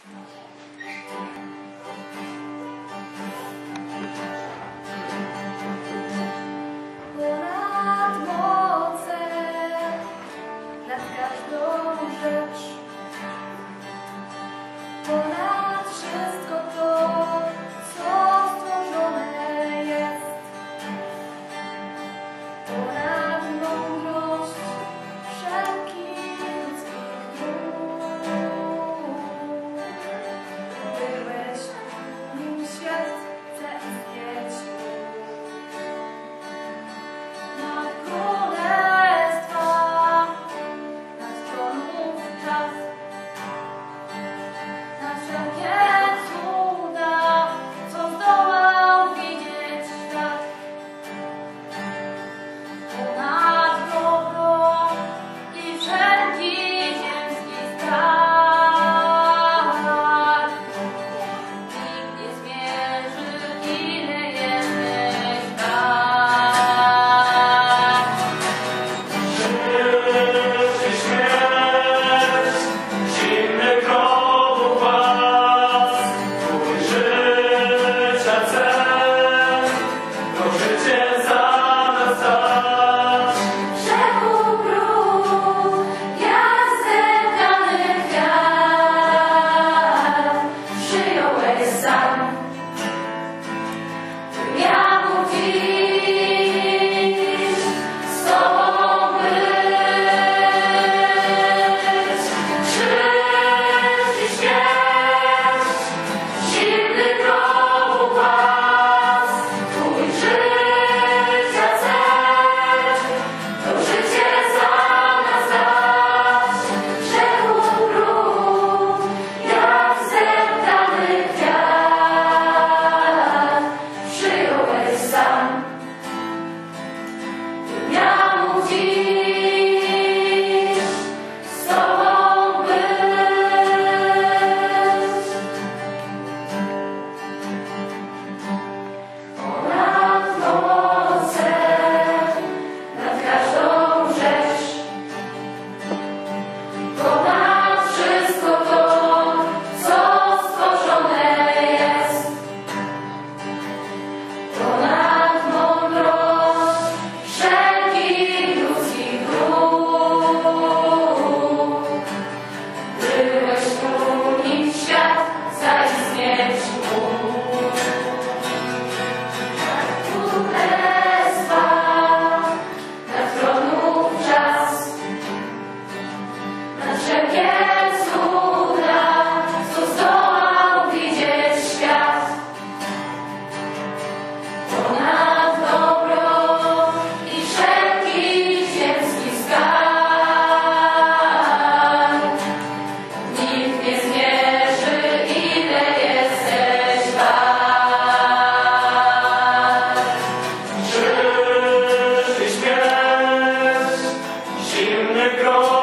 Ponad moce, nad każdą rzecz, ponad wszystko to, co stworzone jest, ponad mądrość wszelkich ludzkich dróg. Byłeś, nim świat zaistnieć mógł. Nad królestwa, nad tronów czas, na wszelkie cuda, co zdołał widzieć świat. Ponad dobro i wszelki ziemski skarb. Nikt nie zmierzy, ile jesteś wart. Życie, śmierć, zimny grobu pas, Twój życia cel, to życie za nas dać. Rzekł król, jak zdeptany kwiat, przyjąłeś sam. Ja mu dziś z Tobą być. Krzyż i śmierć, zimny grobu pas, Twój życia cel, to życie za nas dać. Rzekł król, jak zdeptany kwiat, przyjąłeś sam. Ja mu dziś z Tobą być. Ponad moce, nad każdą rzecz, ponad wszystko to, co stworzone jest, ponad mądrość wszelkich ludzkich dróg. Byłeś tu, nim świat zaistnieć mógł. Nad królestwa, nad tronów czas, na wszelkie cuda, co zdołał widzieć świat. Ponad dobro i wszelki ziemski skarb. Nikt nie zmierzy, ile jesteś wart. Krzyż i śmierć, zimny grob